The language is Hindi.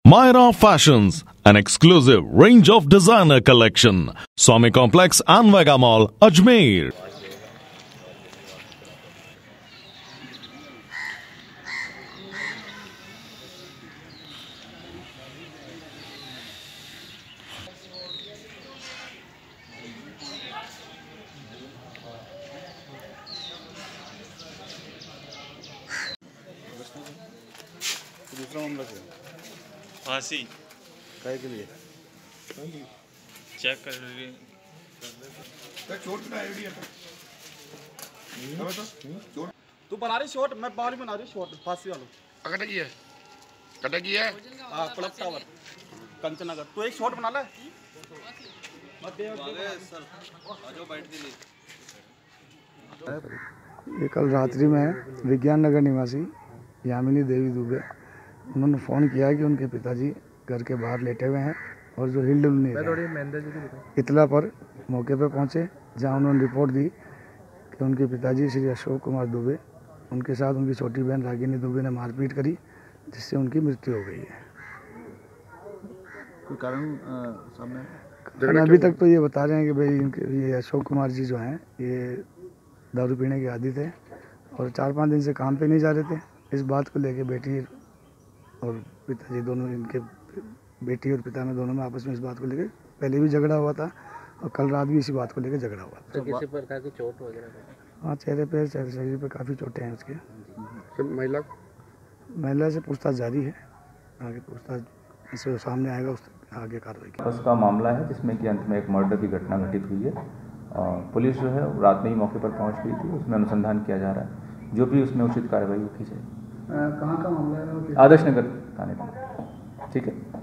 Myra Fashions, an exclusive range of designer collection. Swami Complex and Vega Mall, Ajmer. दूसरा मामला क्या फांसी काय के लिए चेक कर रही चोट का आइडिया था चोट तू बना रही शॉट, मैं बाहर ही बना रही शॉट फांसी वाला कटकी है क्लब टावर कंचनगर। तू एक शॉट बना ले। ये कल रात्रि में विज्ञान नगर निवासी यामिनी देवी दुबे उन्होंने फ़ोन किया कि उनके पिताजी घर के बाहर लेटे हुए हैं और जो हिल डुल नहीं रहे। इतला पर मौके पर पहुंचे, जहां उन्होंने रिपोर्ट दी कि उनके पिताजी श्री अशोक कुमार दुबे, उनके साथ उनकी छोटी बहन रागिनी दुबे ने मारपीट करी, जिससे उनकी मृत्यु हो गई है। कोई कारण सामने? अभी तक तो ये बता रहे हैं कि भाई ये अशोक कुमार जी जो हैं ये दारू पीने के आदी थे और 4-5 दिन से काम पे नहीं जा रहे थे। इस बात को लेके बेटी और पिताजी दोनों, इनके बेटी और पिता में दोनों में आपस में इस बात को लेके पहले भी झगड़ा हुआ था और कल रात भी इसी बात को लेके झगड़ा हुआ था। तो किसी प्रकार की चोट वगैरह? हाँ, चेहरे पे शरीर पे काफ़ी चोटें हैं उसके। महिला से पूछताछ जारी है, आगे पूछताछ से सामने आएगा उस आगे कार्रवाई की। उसका मामला है जिसमें कि अंत में एक मर्डर की घटना घटित हुई है। पुलिस जो है रात में ही मौके पर पहुंच गई थी, उसमें अनुसंधान किया जा रहा है, जो भी उसमें उचित कार्रवाई की जाए। कहाँ का मामला है? आदर्श नगर थाने का। ठीक है।